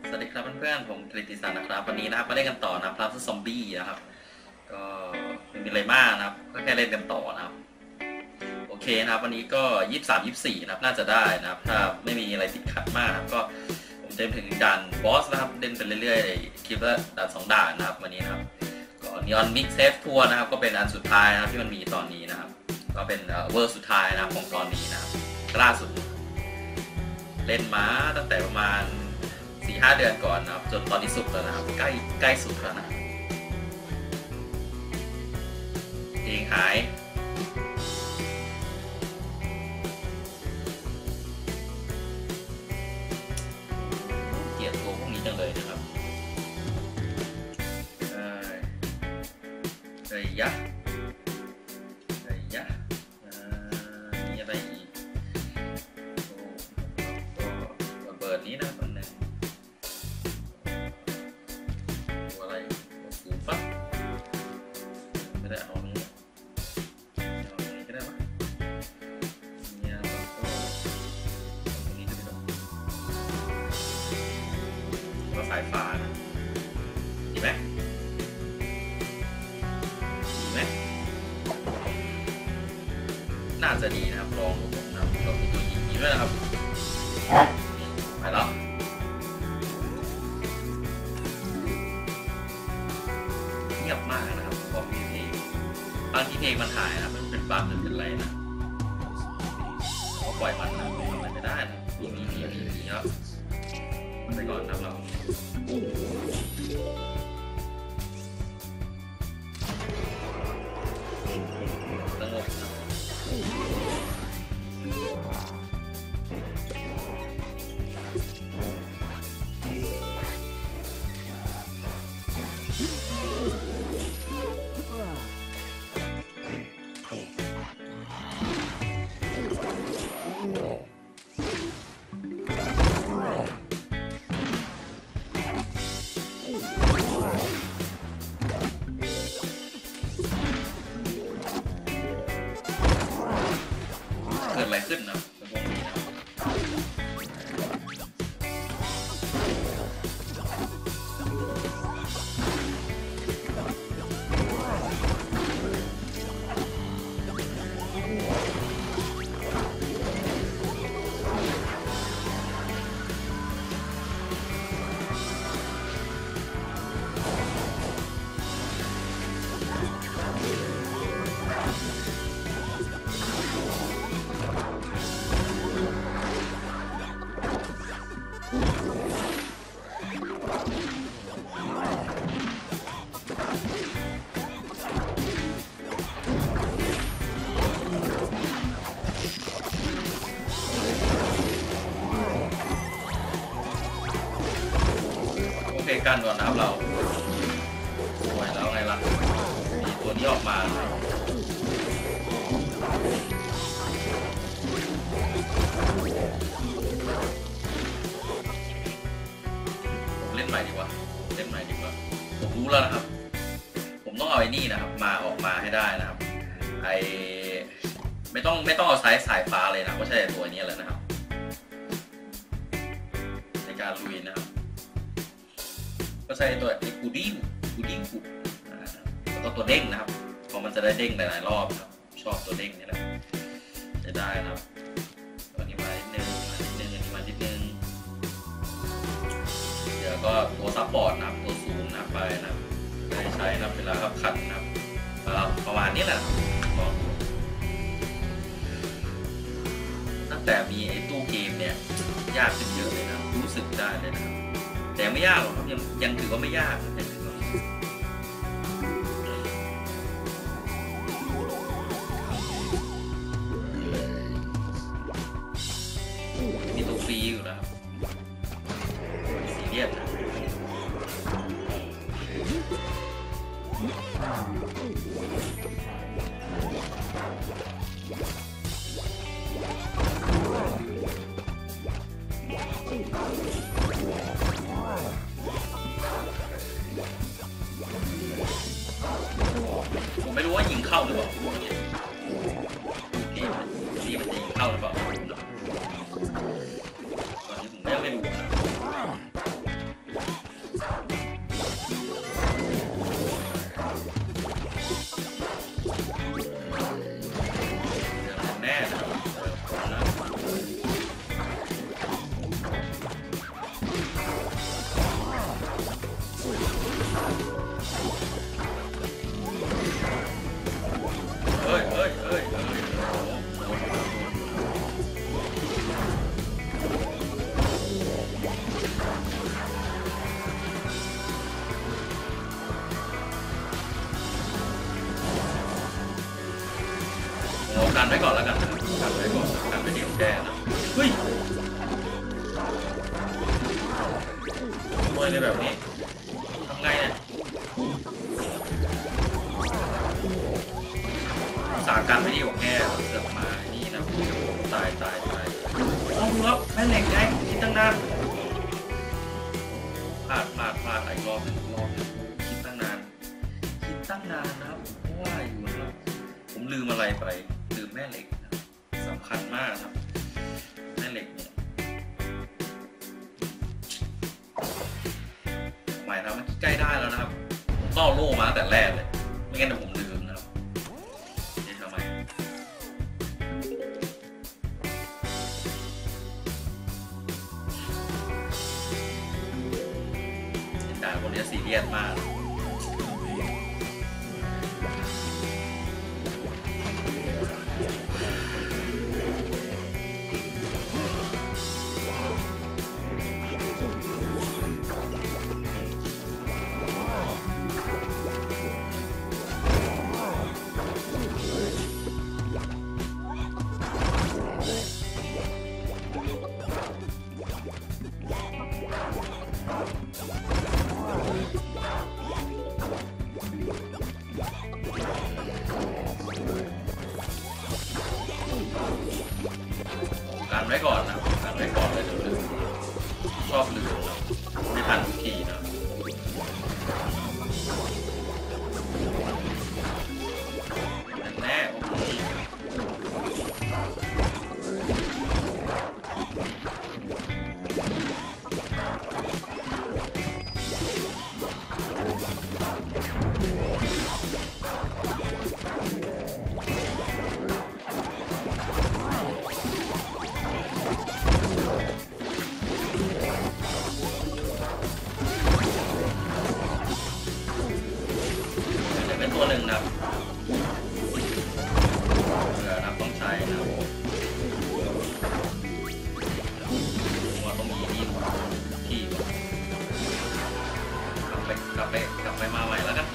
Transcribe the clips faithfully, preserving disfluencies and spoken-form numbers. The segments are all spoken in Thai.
สวัสดีครับเพื่อนๆผมกฤติศักดิ์นะครับวันนี้นะครับมาเล่นกันต่อนะพลาสซอมบี้นะครับก็ไม่มีอะไรมากนะครับก็แค่เล่นกันต่อนะครับโอเคนะครับวันนี้ก็ยี่สิบสามยี่สิบสี่นะครับน่าจะได้นะครับถ้าไม่มีอะไรติดขัดมากนะครับก็ผมจะถึงด่านบอสนะครับเล่นไปเรื่อยๆคลิปละด่านสองด่านนะครับวันนี้นะครับก็นีออนมิกเซฟทัวร์นะครับก็เป็นอันสุดท้ายนะครับที่มันมีตอนนี้นะครับก็เป็นเวอร์สุดท้ายนะครับของตอนนี้นะครับล่าสุดเล่นมาตั้งแต่ประมาณสี่ห้าเดือนก่อนนะครับจนตอนนี้สุดแล้วนะครับใกล้ใกล้สุดแล้วนะเพลงหายเกลียดตัวพวกนี้จังเลยนะครับเอ้ยเอ้ยยะเอ้ยยะมีอะไรอีกก็เบิร์ดนี้นะมันนึงไม่ได้เอานี้เอานี้ก็ได้ปะเนี่ยแล้วก็ตรงนี้ก็ได้ก็สายฟ้านะดีไหมดีไหมน่าจะดีนะครับลองดูผมนะเรามีตัวยิงนี้ด้วยนะครับไปแล้วเงียบมากนะครับพอมีเพลงบางทีเพลงมันหายนะมันเป็นบั๊กหรือเป็นอะไรนะก็ปล่อยมันนะทำอะไรไม่ได้นะมีมีมีมีมีแล้วไปก่อนนะเราสงบนะเกิดอะไรขึ้นนะในวงนี้นะโอเคกันก่อนนะครับเราสวยแล้วไงล่ะมีตัวนี้ออกมาผมเล่นใหม่ดีกว่าเล่นใหม่ดีกว่าผมรู้แล้วนะครับผมต้องเอาไอ้นี่นะครับมาออกมาให้ได้นะครับไอไม่ต้องไม่ต้องเอาสายสายฟ้าเลยนะก็ใช่ตัวนี้แหละนะครับในการลุยนะครับก็ใช้ตัวไอ้กูดิ้งกูดิ้งกูแล้วก็ตัวเด้งนะครับเพราะมันจะได้เด้งหลายๆรอบครับชอบตัวเด้งนี่แหละจะได้นะครับตัวนี้มานิดนึงมานิดนึงอันนี้มานิดนึงเดี๋ยวก็ตัวซัพพอร์ตนะครับตัวซูมนะไปนะได้ใช้นะเวลาขับขันนะครับประมาณนี้แหละลองดูตั้งแต่มีไอ้ตู้เกมเนี่ยยากขึ้นเยอะเลยนะรู้สึกได้เลยนะครับแต่ไม่ยากหรอกครับยังยังถือว่าไม่ยากยังถือว่ามีตัวฟรีอยู่แล้วครับซีเรียสนะผมไม่รู้ว่ายิงเข้าหรือเปล่านี่นี่มันจะยิงเข้าหรือเปล่าตอนนี้ผมก็ยังไม่รู้นะวยเลยแบบนี้ทำไงเนี่ยสาการไม่ดีกว่าแกเสือกมานี่นะตายตายตายโอ้โหแล้วแม่เหล็กไงคิดตั้งนานพลาดพลาดพลาดอีกรอบหนึ่งรอบหนึ่งคิดตั้งนานคิดตั้งนานนะครับเพราะว่าอยู่นะครับผมลืมอะไรไปลืมแม่เหล็กนะสำคัญมากครับแม่เหล็กเนี่ยหมายนะมันใกล้ได้แล้วนะครับผมต้องเอาโล่มาแต่แรกเลยไม่งั้นเดี๋ยวผมลืมนะครับนี่ทำไมด่าคนนี้ซีเรียสมากการไว้ก่อนนะการไว้ก่อนเลยลืมชอบลืมนะไม่ทันทุกทีนะแน่โอ้โหตัวหนึ่งนะครับเรือนะครับต้องใช้นะครับว่าต้องมีนี่ที่กลับไปกลับไปกลับไปมาใหม่แล้วกัน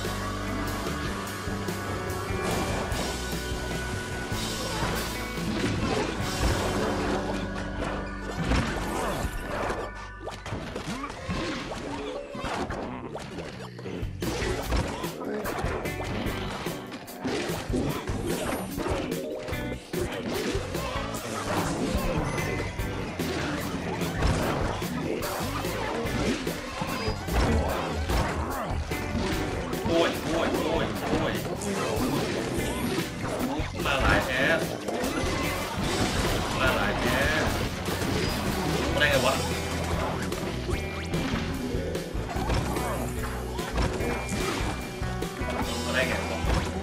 โอ้ยโอ้ยโอ้ยโอ้ยมาหลายแท้มาหลายแท้มาได้ไงวะมาได้ไงวะ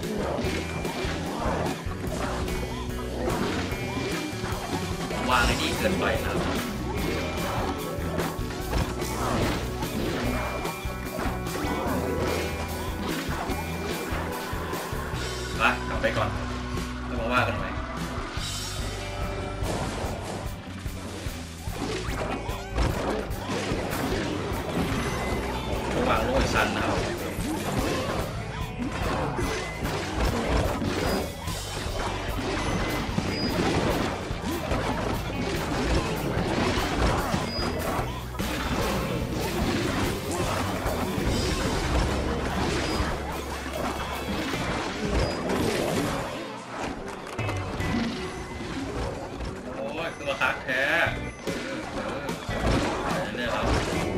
วางไอ้นี่เกินไปนะกลับไปก่อนแล้วมาว่ากันใหม่วางโล่อีกชั้นนะครับคือมาคักแท้เนี่ยเรา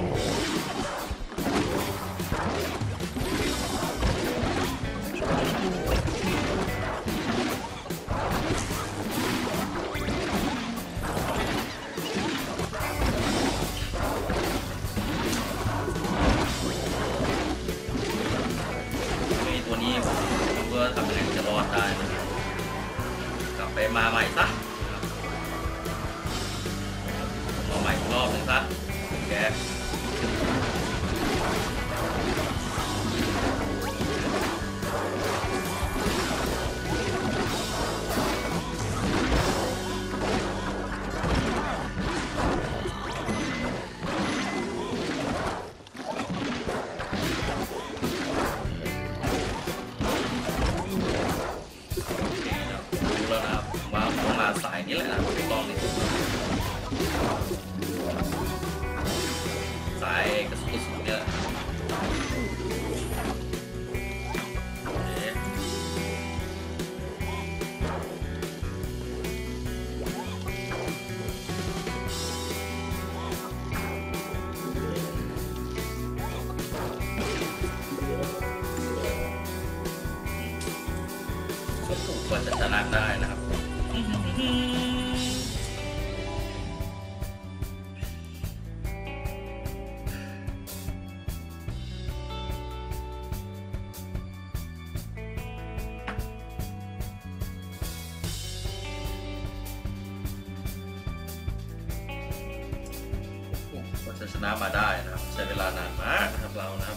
ตัวนี้เพื่อทำให้จะรอดได้กลับไปมาใหม่ซะมาใหม่รอบนึงซะแกสายนี้แหละนะถูกต้องเลยสายจะชนะมาได้นะครับใช้เวลานานมากนะครับเรานะครับ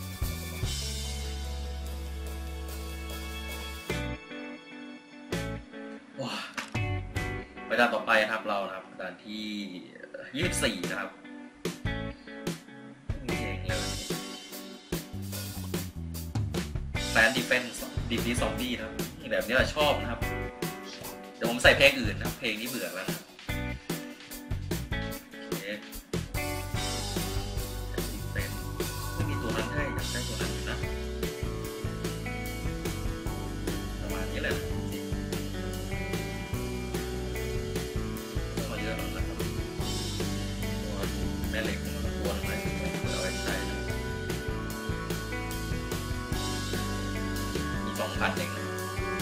ว้าไปด่านต่อไปนะครับเรานะครับด่านที่ยี่สิบสี่นะครับเก่งเลยแฟนดิเฟนส์ดิฟดีซอมบี้นะครับแบบนี้เราชอบนะครับเดี๋ยวผมใส่เพลงอื่นนะเพลงนี้เบื่อแล้วนะไม่มีตัวนั้นให้อยากได้ตัวนั้นอยู่นะประมาณนี้แหละต้องมาเยอะหน่อยนะครับตัวแม่เหล็กตัวนึงเลยเอาไว้ใช้นะมีสองพันเองนะ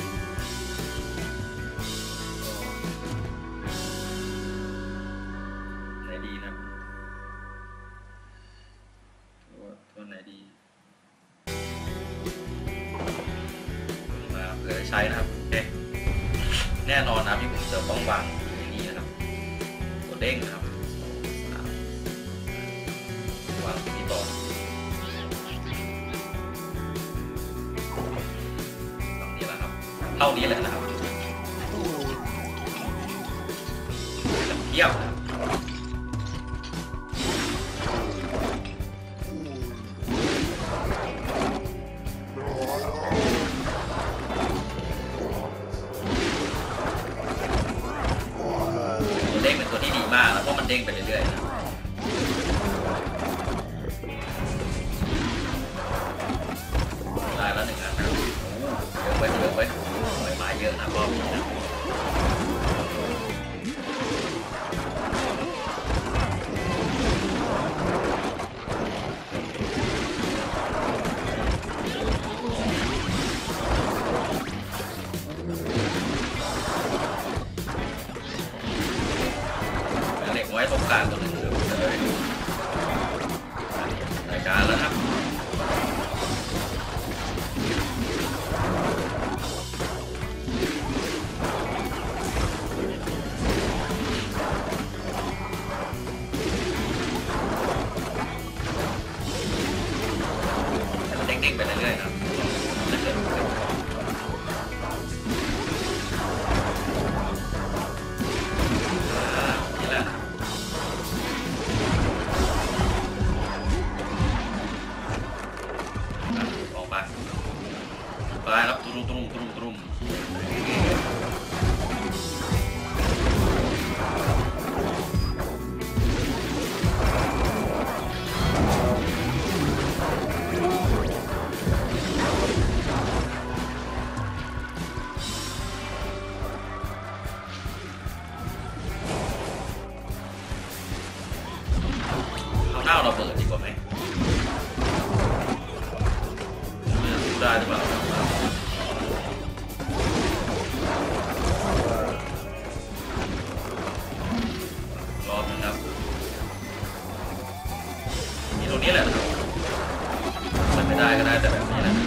ไหนดีนะตัวไหนดีมาเผื่อใช้นะครับเอ๊ะแน่นอนนะที่ผมจะต้องวางอย่างนี้นะครับตัวเด้งนะครับวางที่ต่อตรงนี้แหละครับเท่านี้แหละนะครับเทียบนะเด้งเป็นตัวที่ดีมากแล้วเพราะมันเด้งไปเรื่อยๆนะได้แล้วหนึ่งอันนะเยอะไว้เยอะไว้ปล่อยมาเยอะนะรอบนี้นะไว้ตรงกลางตัวหนึ่งเลยรายการแล้วครับมันเด้งๆไปเรื่อยๆครับไปครับตรุมตรุมตรุมตรุมเอาหน้าเราเปิดดีกว่าไหมได้หรือเปล่ารอบนึงครับมีตรงนี้แหละนะครับมันไม่ได้ก็ได้แต่แบบนี้แหละ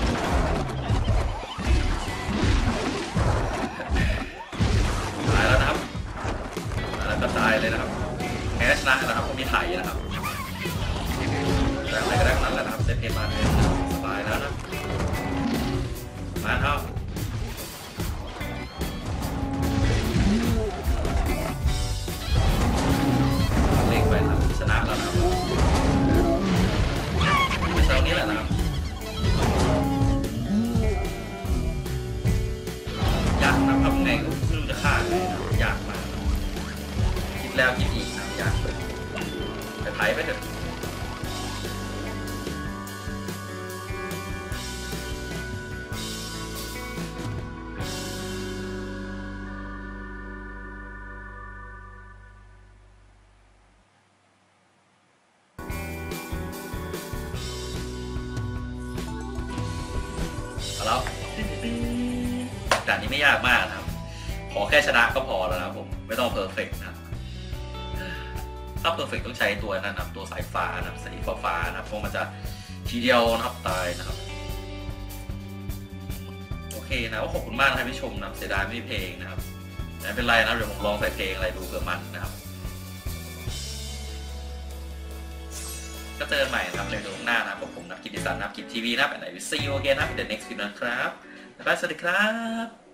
ตายแล้วนะครับแล้วก็ตายเลยนะครับแคชนะนะครับก็มีไถ่นะครับแต่อะไรก็ได้นั้นแล้วนะครับเซตเพย์มาเลยสบายแล้วนะมาเท่าเล่งไปครับชนะแล้วนะครับไม่ใช่นี้แหละนะครับยากนะทำไงก็ไม่รู้จะฆ่าไงนะยากมากคิดแล้วคิดอีกนะยากเลยแต่ไถ่ไปเถอะแล้วด่านนี้ไม่ยากมากนะครับขอแค่ชนะก็พอแล้วนะครับผมไม่ต้องเพอร์เฟกต์นะครับถ้าเพอร์เฟกต์ต้องใช้ตัวนั้นนะครับตัวสายฟ้านะครับสีฟ้าๆนะครับเพราะมันจะทีเดียวนะครับตายนะครับโอเคนะก็ขอบคุณมากนะครับที่ชมนะเสียดายไม่มีเพลงนะครับไม่เป็นไรนะเดี๋ยวผมลองใส่เพลงอะไรดูเผื่อมันนะครับก็เจอกันใหม่นะครับในวิดีโอหน้านะครับผมนักกิจสันนะครับกิจทีวีนะครับไหนวิซีโอเกนนะครับ the next video นะครับบ๊ายบายสวัสดีครับ